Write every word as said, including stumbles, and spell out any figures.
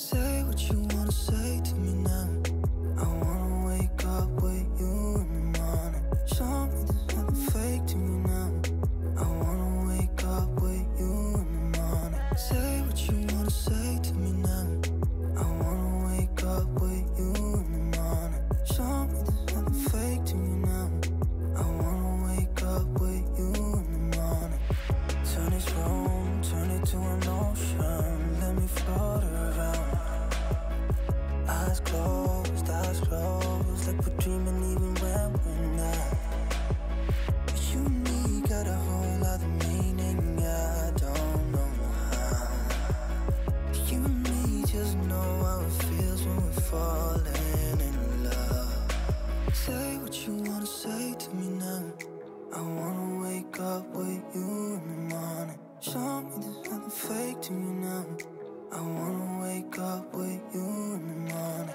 Say what you wanna say to me now. I wanna wake up with you in the morning. Show me there's nothing fake to me now. I wanna wake up with you in the morning. Say what you wanna say to me now. I wanna wake up with you in the morning. Show me there's nothing fake to me now. I wanna wake up with you in the morning. Turn this room, turn it to an ocean. Let me float around. Eyes closed, eyes closed, like we're dreaming even when we're not. You and me got a whole other meaning, I don't know how. You and me just know how it feels when we're falling in love. Say what you wanna say to me now. I wanna wake up with you in the morning. Show me there's nothing fake to me now. I wanna wake up with you in the morning.